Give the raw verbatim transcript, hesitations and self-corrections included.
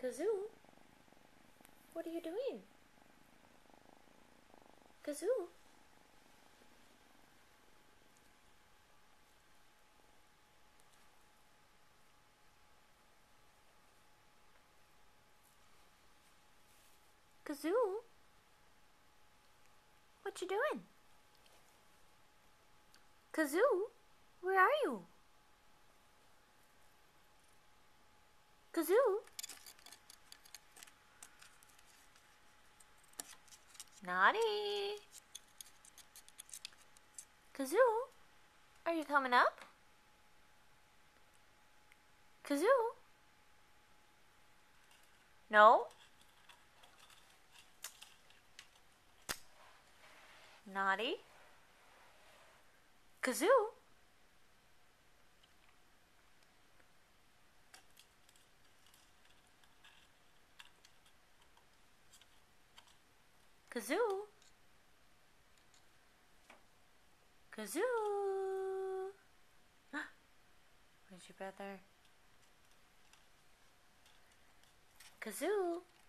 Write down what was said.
Kazoo? What are you doing? Kazoo? Kazoo? What you doing? Kazoo? Where are you? Kazoo? Naughty. Kazoo? Are you coming up? Kazoo? No? Naughty. Kazoo? Kazoo? Kazoo? Where's your brother? Kazoo?